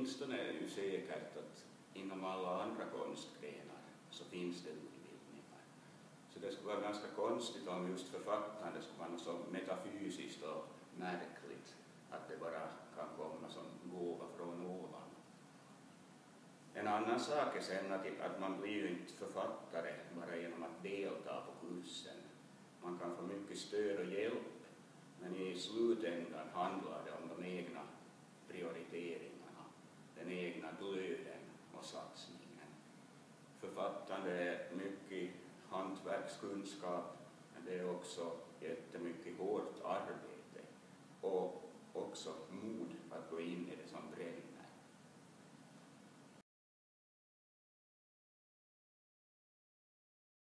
åtminstone är det ju säkert att inom alla andra konstgrenar så finns det utbildningar. Så det skulle vara ganska konstigt om just författande skulle vara något så metafysiskt och märkligt att det bara kan komma som gåva från ovan. En annan sak är sen att man blir ju inte författare bara genom att delta på kursen. Man kan få mycket stöd och hjälp, men i slutändan handlar det om de egna prioriteringarna, den egna glöden och satsningen. Författande är mycket hantverkskunskap, men det är också jättemycket hårt arbete och också mod att gå in i det